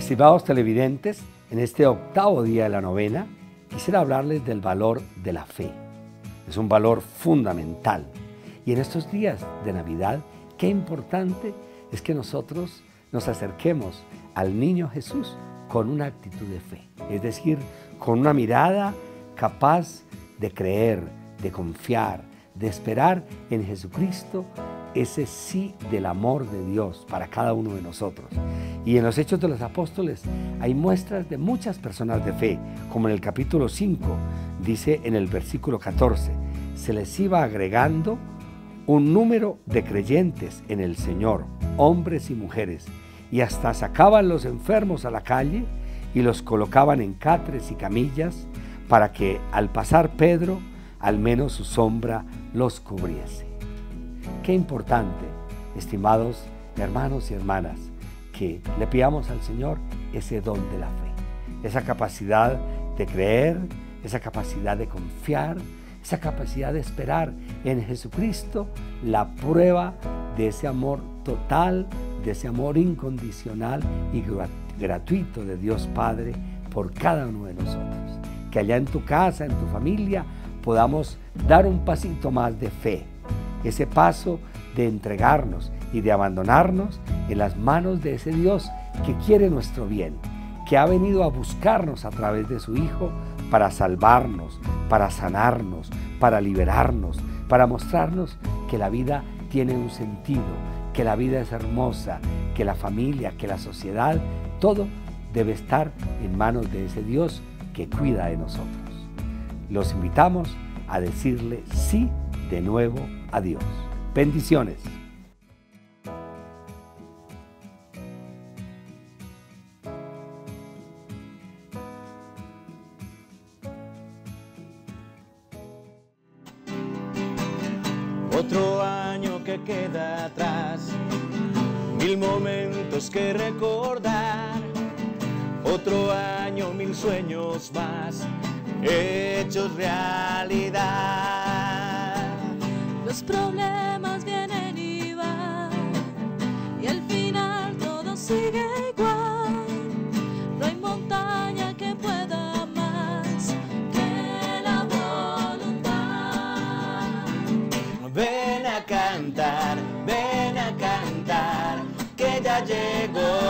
Estimados televidentes, en este octavo día de la novena, quisiera hablarles del valor de la fe. Es un valor fundamental. Y en estos días de Navidad, qué importante es que nosotros nos acerquemos al niño Jesús con una actitud de fe. Es decir, con una mirada capaz de creer, de confiar, de esperar en Jesucristo, ese sí del amor de Dios para cada uno de nosotros. Y en los Hechos de los Apóstoles hay muestras de muchas personas de fe, como en el capítulo 5, dice en el versículo 14, se les iba agregando un número de creyentes en el Señor, hombres y mujeres, y hasta sacaban los enfermos a la calle y los colocaban en catres y camillas para que al pasar Pedro, al menos su sombra los cubriese. Qué importante, estimados hermanos y hermanas, que le pidamos al Señor ese don de la fe, esa capacidad de creer, esa capacidad de confiar, esa capacidad de esperar en Jesucristo, la prueba de ese amor total, de ese amor incondicional y gratuito de Dios Padre por cada uno de nosotros. Que allá en tu casa, en tu familia, podamos dar un pasito más de fe, ese paso de entregarnos y de abandonarnos en las manos de ese Dios que quiere nuestro bien, que ha venido a buscarnos a través de su Hijo para salvarnos, para sanarnos, para liberarnos, para mostrarnos que la vida tiene un sentido, que la vida es hermosa, que la familia, que la sociedad, todo debe estar en manos de ese Dios que cuida de nosotros. Los invitamos a decirle sí de nuevo a Dios. Bendiciones. Otro año que queda atrás, 1000 momentos que recordar. Otro año, 1000 sueños más, hechos realidad. Los problemas vienen y van, y al final todo sigue igual. No hay montaña que pueda más que la voluntad. Ven a cantar, que ya llegó